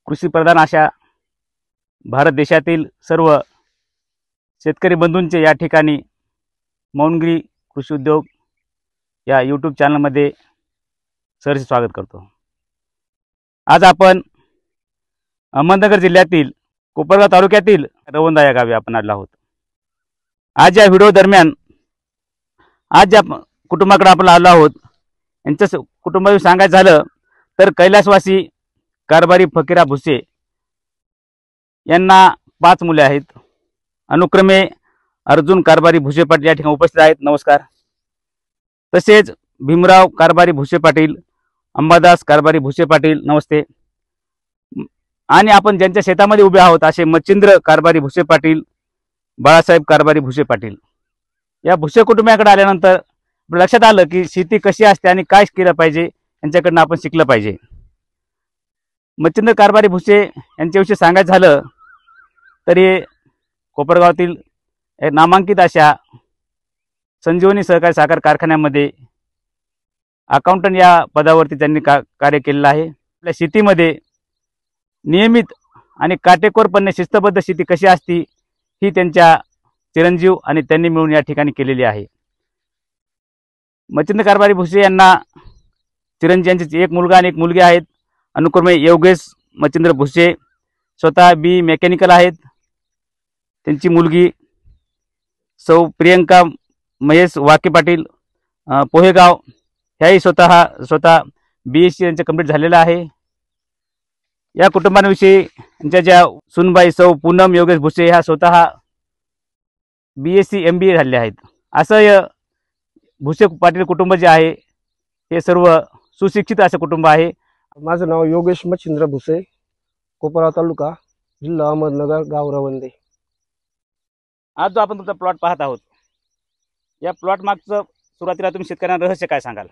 कृषीप्रधान अशा भारत देशातील सर्व शेतकरी बंधूंचे या ठिकाणी मौनगिरी कृषी उद्योग या यूट्यूब चॅनलमध्ये सहर्ष स्वागत करतो। आज आपण अहमदनगर जिल्ह्यातील कोपरगाव तालुक्यातील रवंदा या गावी आपण आलो आहोत। आज या व्हिडिओ दरम्यान आज ज्या कुटुंबाकडे आपण आलो आहोत यांचं कुटुंबाविषयी सांगायचं झालं तर कैलासवासी कारभारी फकीरा भुसे यांना 5 मुले आहेत। अनुक्रमे अर्जुन कारभारी भुसे पाटील या ठिकाणी उपस्थित आहेत, नमस्कार। तसेच भीमराव कारभारी भुसे पाटील, अंबादास कारभारी भुसे पाटील, नमस्ते। आणि आपण ज्यांच्या शेतामध्ये उभे आहोत असे मच्छिंद्र कारभारी भुसे पाटील, बाळासाहेब कारभारी भुसे पाटील। या भुसे कुटुंबाकडे आल्यानंतर लक्षात आलं की शेती कशी असते आणि काय केलं पाहिजे यांच्याकडून आपण शिकलं पाहिजे। मच्छिंद्र कारभारी भुसे यांच्याविषयी सांगायचं झालं तर हे कोपरगावातील एक नामांकित अशा संजीवनी सहकारी साखर कारखान्यामध्ये अकाउंटंट या पदावरती त्यांनी कार्य केलेलं आहे। आपल्या शेतीमध्ये नियमित आणि काटेकोरपणे शिस्तबद्ध शेती कशी असती ही त्यांच्या चिरंजीव आणि त्यांनी मिळून या ठिकाणी केलेली आहे। मच्छिंद्र कारभारी भुसे यांना चिरंजीव यांचे एक मुलगा आणि एक मुलगी आहेत। अनुक्रमे योगेश मच्छिंद्र भुसे स्वतः बी मेकॅनिकल आहेत, त्यांची मुलगी सौ प्रियंका महेश वाके पाटील पोहेगाव ह्याही स्वतः BSc यांचं कंप्लीट झालेलं आहे। या कुटुंबांविषयी यांच्या ज्या सुनबाई सौ पूनम योगेश भुसे ह्या स्वतः BSc MBA झालेले आहेत। असं भुसे पाटील कुटुंब जे आहे हे सर्व सुशिक्षित असं कुटुंब आहे। माझं नाव योगेश मच्छिंद्र भुसे, कोपरगाव तालुका, जिल्हा अहमदनगर, गाव रवंदे। आज जो आपण तुमचा प्लॉट पाहत आहोत या प्लॉट मागचं सुरुवातीला तुम्ही शेतकऱ्यांना रहस्य काय सांगाल?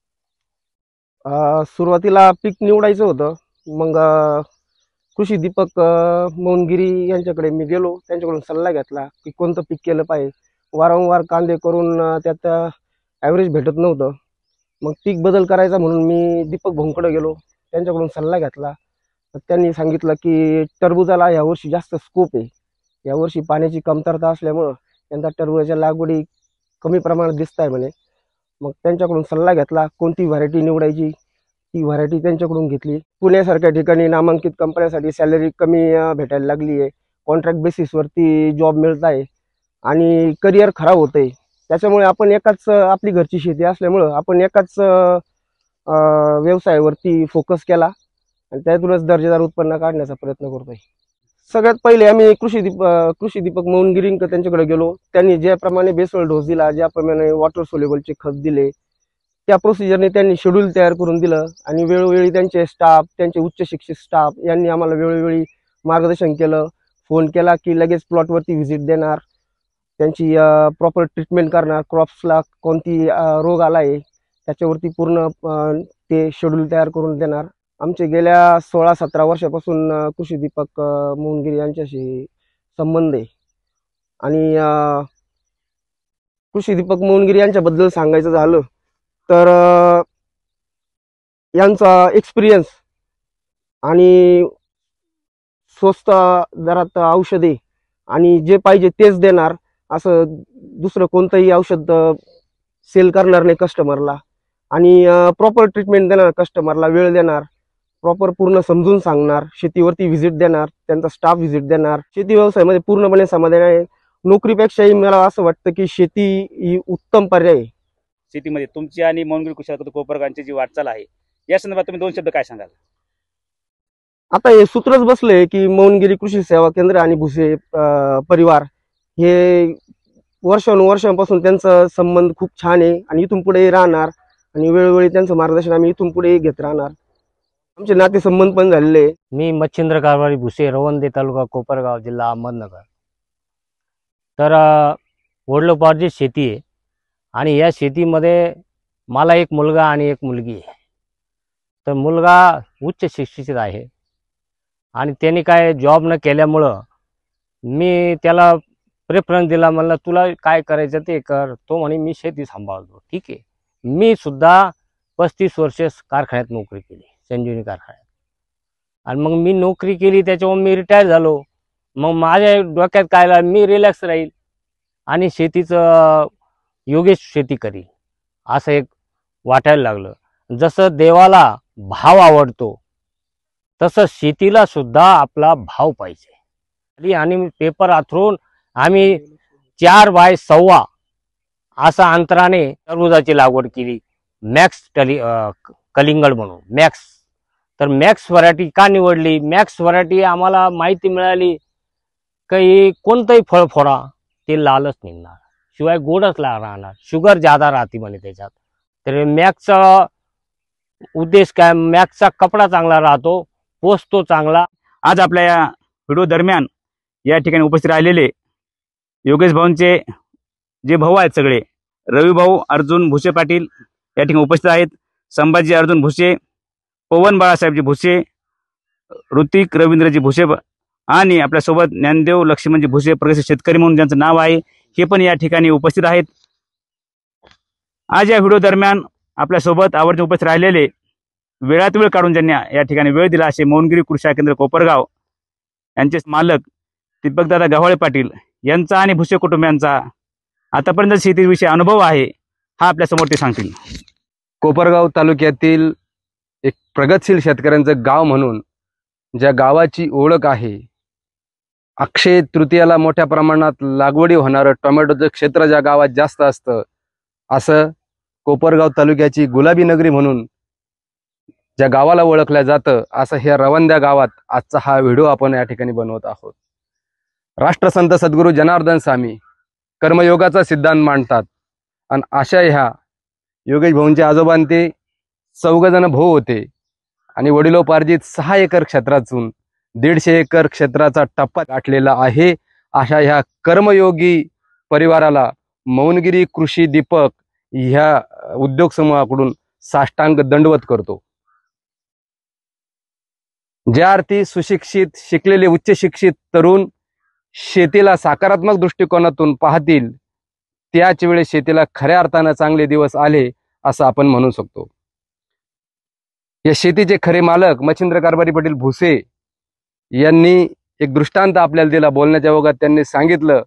सुरुवातीला पीक निवडायचं होतं, मग कृषी दीपक मौनगिरी यांच्याकडे मी गेलो, त्यांच्याकडून सल्ला घेतला की कोणतं पीक केलं पाहिजे। वारंवार कांदे करून त्यात ॲव्हरेज भेटत नव्हतं, मग पीक बदल करायचा म्हणून मी दीपक भाऊंकडे गेलो, त्यांच्याकडून सल्ला घेतला। त्यांनी सांगितलं की टरबुजाला यावर्षी जास्त स्कोप आहे, यावर्षी पाण्याची कमतरता असल्यामुळं यंदा टरबुजाच्या लागवडी कमी प्रमाणात दिसत आहे म्हणे। मग त्यांच्याकडून सल्ला घेतला कोणती व्हरायटी निवडायची, ती व्हरायटी त्यांच्याकडून घेतली। पुण्यासारख्या ठिकाणी नामांकित कंपन्यांसाठी सॅलरी कमी भेटायला लागली आहे, कॉन्ट्रॅक्ट बेसिसवरती जॉब मिळत आहे आणि करिअर खराब होत आहे। त्याच्यामुळे आपण एकाच आपली घरची शेती असल्यामुळं आपण एकाच व्यवसायावरती फोकस केला आणि त्यातूनच दर्जेदार उत्पन्न काढण्याचा प्रयत्न करतोय। सगळ्यात पहिले आम्ही कृषी दीपक मौनगिरींक त्यांच्याकडे गेलो। त्यांनी ज्याप्रमाणे बेसोल डोस दिला, ज्याप्रमाणे वॉटर सोल्युबलचे खत दिले, त्या प्रोसिजरने त्यांनी शेड्यूल तयार करून दिलं आणि वेळोवेळी त्यांचे स्टाफ, त्यांचे उच्च शिक्षित स्टाफ यांनी आम्हाला वेळोवेळी मार्गदर्शन केलं। फोन केला की लगेच प्लॉटवरती व्हिजिट देणार, त्यांची प्रॉपर ट्रीटमेंट करणार, क्रॉप्सला कोणती रोग आला आहे त्याच्यावरती पूर्ण ते शेड्यूल तयार करून देणार। आमचे गेल्या 16-17 वर्षापासून कृषी दीपक मौनगिरी यांच्याशी संबंध आहे आणि कृषी दीपक मौनगिरी यांच्याबद्दल सांगायचं झालं तर यांचा एक्सपिरियन्स आणि स्वस्त दरात औषधे आणि जे पाहिजे तेच देणार, असं दुसरं कोणतंही औषध सेल करणार नाही कस्टमरला, आणि प्रॉपर ट्रीटमेंट देणार, कस्टमरला वेळ देणार, प्रॉपर पूर्ण समजून सांगणार, शेतीवरती व्हिजिट देणार, त्यांचा स्टाफ व्हिजिट देणार। शेती व्यवसायामध्ये पूर्णपणे समाधान आहे। नोकरीपेक्षाही मला असं वाटतं की शेती ही उत्तम पर्याय आहे। शेतीमध्ये तुमची आणि मौनगिरी कृषी कोपरगावची जी वाटचाल आहे या संदर्भात तुम्ही 2 शब्द काय सांगाल? आता हे सूत्रच बसले की मौनगिरी कृषी सेवा केंद्र आणि भुसे परिवार हे वर्षानुवर्षांपासून त्यांचा संबंध खूप छान आहे आणि इथून पुढे राहणार आणि वेळोवेळी त्यांचं मार्गदर्शन आम्ही इथून पुढे घेत राहणार। आमचे नातेसंबंध पण झालेले। मी मच्छिंद्र कारभारी भुसे, रवंदे तालुका, कोपरगाव, जिल्हा अहमदनगर। तर वडलोपार्जित शेती आहे आणि या शेतीमध्ये मला एक मुलगा आणि एक मुलगी आहे। तर मुलगा उच्च शिक्षित आहे आणि त्यांनी काय जॉब न केल्यामुळं मी त्याला प्रेफरन्स दिला, म्हणलं तुला काय करायचं ते कर। तो म्हणे मी शेती सांभाळतो। ठीक आहे, मी सुद्धा 35 वर्ष कारखान्यात नोकरी केली, संजीवनी कारखान्यात। आणि मग मी नोकरी केली, त्याच्यावर मी रिटायर झालो. मग माझ्या डोक्यात काय आलं, मी रिलॅक्स राहील आणि शेतीचं योगेश शेती करील असं एक वाटायला लागलं. जसं देवाला भाव आवडतो तसं शेतीला सुद्धा आपला भाव पाहिजे. आणि पेपर आथरून आम्ही 4x6 असा अंतराने टरबुजाची लागवड केली. मॅक्स कलिंगड म्हणून मॅक्स. तर मॅक्स व्हरायटी का निवडली? मॅक्स व्हरायटी आम्हाला माहिती मिळाली की कोणतंही फळ फोडा ते लालच निघणार, शिवाय गोडच राहणार, शुगर जादा राहते म्हणे त्याच्यात. तर मॅक्सचा उद्देश काय? मॅक्सचा कपडा चांगला राहतो, पोसतो चांगला. आज आपल्या या व्हिडिओ दरम्यान या ठिकाणी उपस्थित राहिलेले योगेश भाऊंचे जे भाऊ आहेत सगळे, रवी भाऊ अर्जुन भुसे पाटील या ठिकाणी उपस्थित आहेत. संभाजी अर्जुन भुसे, पवन बाळासाहेबजी भुसे, ऋतिक रवींद्रजी भुसे आणि आपल्यासोबत ज्ञानदेव लक्ष्मणजी भुसे, प्रगतशील शेतकरी म्हणून ज्यांचं नाव आहे, हे पण या ठिकाणी उपस्थित आहेत. आज या व्हिडिओ दरम्यान आपल्यासोबत आवर्जून उपस्थित राहिलेले, वेळात वेळ काढून ज्यांनी या ठिकाणी वेळ दिला असे मौनगिरी कृषी केंद्र कोपरगाव यांचे मालक दीपकदादा गव्हाळे पाटील यांचा आणि भुसे कुटुंबियांचा आतापर्यंत शेतीविषयी अनुभव आहे, हा आपल्यासमोर ते सांगतील. कोपरगाव तालुक्यातील एक प्रगतशील शेतकऱ्यांचं गाव म्हणून ज्या गावाची ओळख आहे, अक्षय तृतीयाला मोठ्या प्रमाणात लागवडी होणारं टोमॅटोचं क्षेत्र ज्या गावात जास्त असतं, असं कोपरगाव तालुक्याची गुलाबी नगरी म्हणून ज्या गावाला ओळखलं जातं, असं ह्या रवंद्या गावात आजचा हा व्हिडिओ आपण या ठिकाणी बनवत आहोत. राष्ट्रसंत सद्गुरू जनार्दन स्वामी कर्मयोगाचा सिद्धांत मांडतात आणि अशा ह्या योगेश भाऊंचे आजोबांते 14 जण भाऊ होते आणि वडिलोपार्जित 6 एकर क्षेत्रातून 150 एकर क्षेत्राचा टप्पा गाठलेला आहे. अशा ह्या कर्मयोगी परिवाराला मौनगिरी कृषी दीपक ह्या उद्योग समूहाकडून साष्टांग दंडवत करतो. ज्या अर्थी सुशिक्षित, शिकलेले, उच्च शिक्षित तरुण शेतीला सकारात्मक दृष्टिकोनातून पाहतील, त्याच वेळेस शेतीला खऱ्या अर्थानं चांगले दिवस आले असं आपण म्हणू शकतो. या शेतीचे खरे मालक मच्छिंद्र कारभारी पाटील भुसे यांनी एक दृष्टांत आपल्याला दिला. बोलण्याच्या ओघात त्यांनी सांगितलं,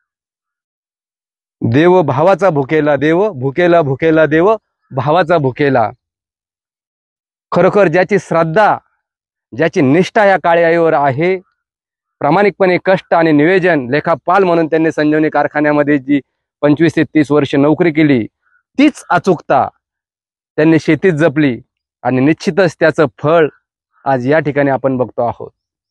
देव भावाचा भुकेला देव, भुकेला भुकेला देव भावाचा भुकेला. खरोखर ज्याची श्रद्धा, ज्याची निष्ठा या काळी आईवर आहे, प्रामाणिकपणे कष्ट आणि नियोजन लेखापाल म्हणून त्यांनी संजीवनी कारखान्यामध्ये जी 25 ते 30 वर्ष नोकरी केली, तीच अचूकता त्यांनी शेतीत जपली आणि निश्चितच त्याचं फळ आज या ठिकाणी आपण बघतो आहोत.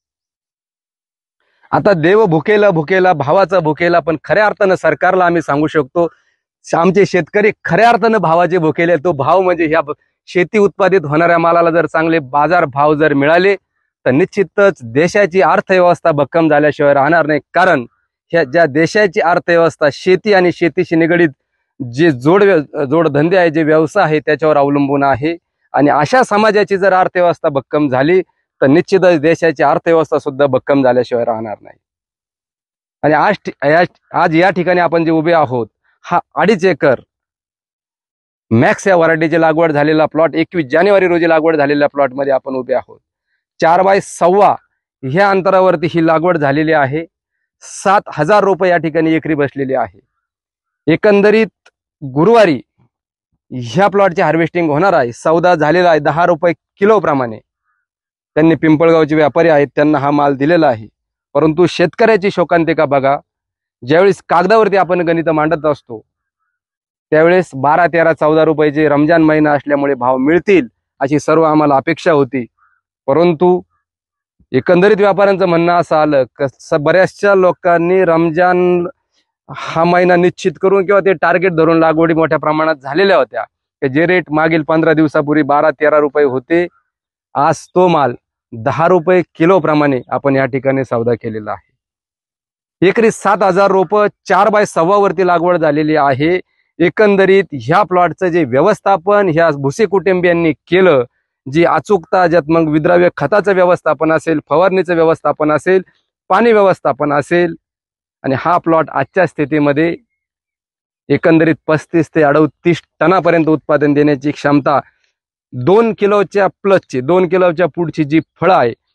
आता देव भुकेला भुकेला भावाचा भुकेला, पण खऱ्या अर्थानं सरकारला आम्ही सांगू शकतो, आमचे शेतकरी खऱ्या अर्थानं भावाचे भुकेले. तो भाव म्हणजे ह्या शेती उत्पादित होणाऱ्या मालाला जर चांगले बाजार भाव जर मिळाले तर निश्चितच देशाची अर्थव्यवस्था भक्कम झाल्याशिवाय राहणार नाही. कारण ह्या ज्या देशाची अर्थव्यवस्था शेती आणि शेतीशी निगडीत जे जोडधंदे आहे, जे व्यवसाय आहे, त्याच्यावर अवलंबून आहे. आणि अशा समाजाची जर अर्थव्यवस्था भक्कम झाली तर निश्चितच देशाची अर्थव्यवस्था सुद्धा भक्कम झाल्याशिवाय राहणार नाही. आणि आज या ठिकाणी आपण जे उभे आहोत, हा 2.5 एकर मॅक्स या व्हरायटीची लागवड झालेला प्लॉट, 21 जानेवारी रोजी लागवड झालेल्या प्लॉटमध्ये आपण उभे आहोत. 4x6 ह्या अंतरावरती ही लागवड झालेली आहे. 7,000 रुपये या ठिकाणी एकरी बसलेली आहे. एकंदरीत गुरुवारी ह्या प्लॉटची हार्वेस्टिंग होणार आहे. सौदा झालेला आहे 10 रुपये किलो प्रमाणे. त्यांनी पिंपळगावचे व्यापारी आहेत, त्यांना हा माल दिलेला आहे. परंतु शेतकऱ्याची शोकांतिका बघा, ज्यावेळेस कागदावरती आपण गणित मांडत असतो त्यावेळेस 12, 13, 14 रुपयाचे रमजान महिना असल्यामुळे भाव मिळतील अशी सर्व आम्हाला अपेक्षा होती. परंतु एकंदरीत व्यापाऱ्यांचं म्हणणं असं आलं की बऱ्याचशा लोकांनी रमजान हा महिना निश्चित करून किंवा ते टार्गेट धरून लागवडी मोठ्या प्रमाणात झालेल्या होत्या. जे रेट मागील 15 दिवसापूर्वी 12-13 रुपये होते, आज तो माल 10 रुपये किलो प्रमाणे आपण या ठिकाणी सौदा केलेला आहे. एकरी 7,000 रोपं 4x6 वरती लागवड झालेली आहे. एकंदरीत ह्या प्लॉटचं जे व्यवस्थापन ह्या भुसे कुटुंबियांनी केलं, जी अचूकता, ज्यात मग विद्राव्य खताचं व्यवस्थापन असेल, फवारणीचं व्यवस्थापन असेल, पाणी व्यवस्थापन असेल, आणि हा प्लॉट आजच्या स्थितीमध्ये एकंदरीत 35 ते 38 टनापर्यंत उत्पादन देण्याची क्षमता, 2 किलोच्या प्लसची, 2 किलोच्या पुढची जी फळं आहे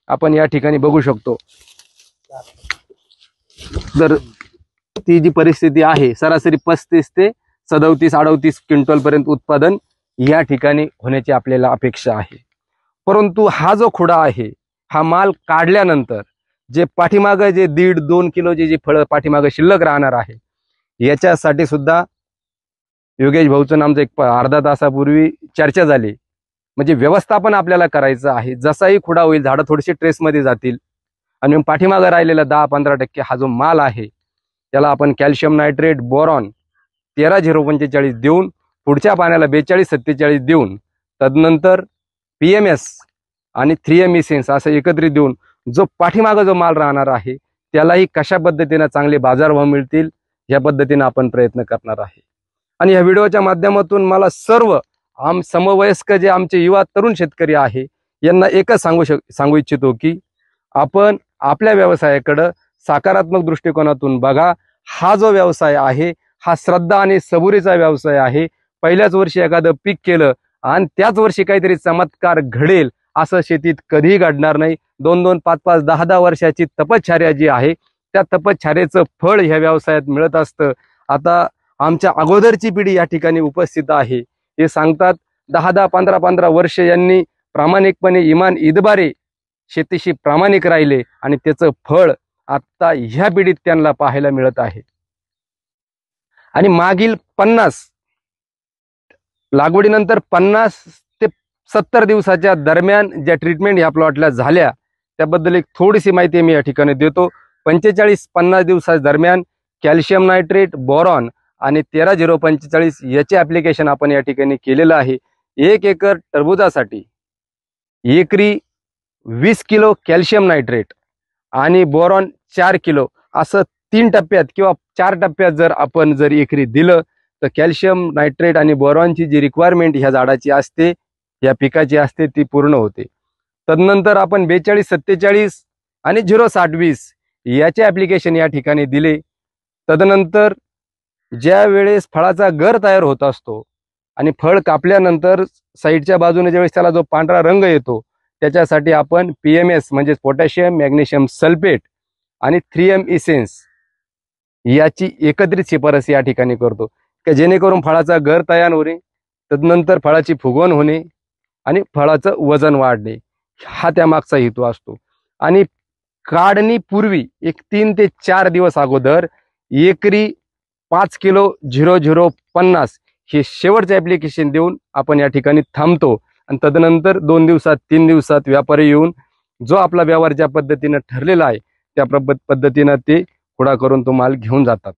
आपण या ठिकाणी बघू शकतो. तर ती जी परिस्थिती आहे, सरासरी 35 ते 37-38 क्विंटल पर्यंत उत्पादन या ठिकाणी होण्याची आपल्याला अपेक्षा आहे. परंतु हा जो खुडा आहे, हा माल काढल्यानंतर जे पाठीमागं जे 1.5-2 किलोची जी फळं पाठीमागं शिल्लक राहणार आहे, याच्यासाठी सुद्धा योगेश भाऊचं आमचं एक अर्धा तासापूर्वी चर्चा झाली. म्हणजे व्यवस्थापन आपल्याला करायचं आहे. जसाही खुडा होईल, झाडं थोडीशी ट्रेसमध्ये जातील आणि पाठीमागं राहिलेला 10-15% हा जो माल आहे, त्याला आपण कॅल्शियम नायट्रेट, बोरॉन 13-045 देऊन, पुढच्या पाण्याला 42-47 देऊन, तदनंतर PMS आणि 3M इसेन्स असं एकत्रित देऊन जो पाठीमागं जो माल राहणार आहे त्यालाही कशा पद्धतीने चांगले बाजारभाव मिळतील या पद्धतीने आपण प्रयत्न करणार आहे. आणि या व्हिडिओच्या माध्यमातून मला सर्व समवयस्क जे आमचे युवा तरुण शेतकरी आहे यांना एकच सांगू इच्छितो की आपण आपल्या व्यवसायाकडे सकारात्मक दृष्टिकोनातून बघा. हा जो व्यवसाय आहे हा श्रद्धा आणि सबुरीचा व्यवसाय आहे. पहिल्याच वर्षी एखादं पीक केलं आणि त्याच वर्षी काहीतरी चमत्कार घडेल असं शेतीत कधीही घडणार नाही. 2-2, 5-5, 10-10 वर्षाची तपश्चर्या जी आहे त्या तपश्चर्येचं फळ ह्या व्यवसायात मिळत असतं. आता आमच्या अगोदरची पिढी या ठिकाणी उपस्थित आहे, हे सांगतात 10-10, 15-15 वर्ष यांनी प्रामाणिकपणे इमान इदबारे शेतीशी प्रामाणिक राहिले आणि त्याचं फळ आता ह्या पिढीत त्यांना पाहायला मिळत आहे. आणि मागील 50 लागवडीनंतर 50 ते 70 दिवसाच्या दरम्यान ज्या ट्रीटमेंट ह्या प्लॉटला झाल्या त्याबद्दल एक थोडीशी माहिती मी या ठिकाणी देतो. 45-50 दिवसा दरम्यान कॅल्शियम नायट्रेट, बोरॉन आणि 13-045 याचे ऍप्लिकेशन आपण या ठिकाणी केलेलं आहे. 1 एकर टरबुजासाठी एकरी 20 किलो कॅल्शियम नायट्रेट आणि बोरॉन 4 किलो असं 3 टप्प्यात किंवा 4 टप्प्यात जर एकरी दिलं तर कॅल्शियम नायट्रेट आणि बोरॉनची जी रिक्वायरमेंट ह्या झाडाची असते, या पिकाची असते, ती पूर्ण होते. तदनंतर आपण 42-47 आणि 0-60-20 याचे ऍप्लिकेशन या ठिकाणी दिले. तदनंतर ज्या वेळेस फळाचा गर तयार होत असतो आणि फळ कापल्यानंतर साईडच्या बाजूने ज्यावेळेस त्याला जो पांढरा रंग येतो त्याच्यासाठी आपण PMS म्हणजे पोटॅशियम मॅग्नेशियम सल्फेट आणि 3M इसेन्स याची एकत्रित शिफारस या ठिकाणी करतो की जेणेकरून फळाचा गर तयार होणे, तदनंतर फळाची फुगवण होणे आणि फळाचं वजन वाढणे, हा त्यामागचा हेतू असतो. आणि काढणीपूर्वी एक 3 ते 4 दिवस अगोदर एकरी 5 किलो 0050 हे शेवटचे ऍप्लिकेशन देऊन आपण या ठिकाणी थांबतो. आणि तदनंतर 2 दिवसात 3 दिवसात व्यापारी येऊन जो आपला व्यवहार ज्या पद्धतीनं ठरलेला आहे त्या पद्धतीनं ते खुडा करून तो माल घेऊन जातात.